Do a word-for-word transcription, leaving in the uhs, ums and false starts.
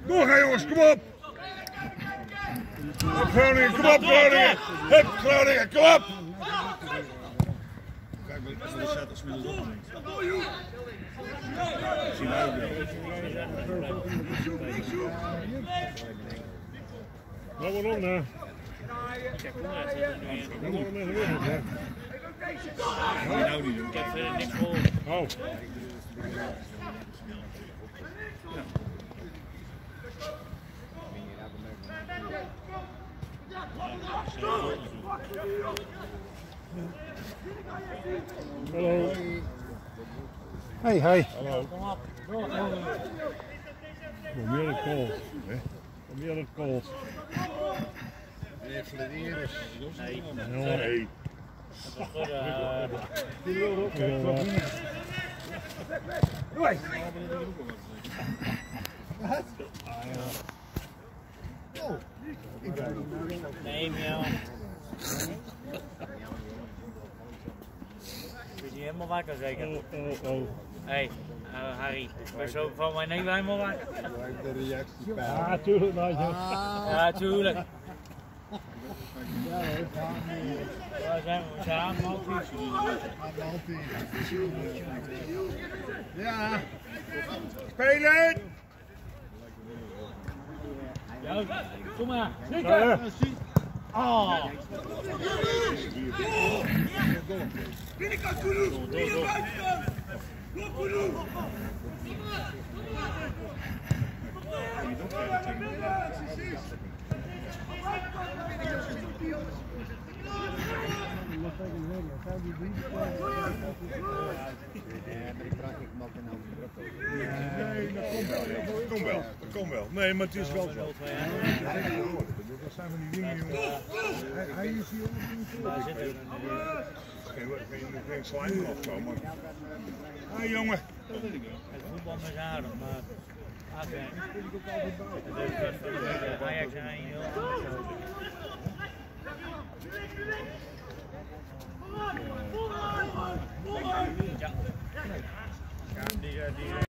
Doorgaan jongens, kom op! Op Groningen, kom op Groningen! Hup Groningen, kom op! Kijk, als we de set als middels opneemt. Zien wij ook wel. Nou, waarom nou? Waarom met de wereld, hè? Nou niet doen. Ik heb verder niks voor. Oh. Hallo. Hey, hey. Hallo. Kom hier het kool. Kom hier het kool. Meneer Flederis. Nee. Nee. Die wil ook. Doei. Wat? Oh. Nee, miauw. Is hij helemaal wakker zeker? Oh, oh, oh. Hé, hey, uh, Harry, ik ben zo van mijn neem helemaal wakker. De reactie bij. Ja, tuurlijk, maatje. Ja, tuurlijk. Waar zijn we? We zijn aan half uur. Ja. Spelen! Ja, kom maar. Ja. Oh. Binnenkant Guru! Hier buitenkant! Kom Guru! Nee, dat komt wel. Dat komt wel. Dat komt wel. Nee, maar het is wel zo. Dat zijn van die dingen, jongen. Hij is hier ook niet. Daar zit hij. Geen, geen slijm of zo, maar. Hé jongen. Het voetbal is aardig, maar. Oké. Het is Ajax en heel anders.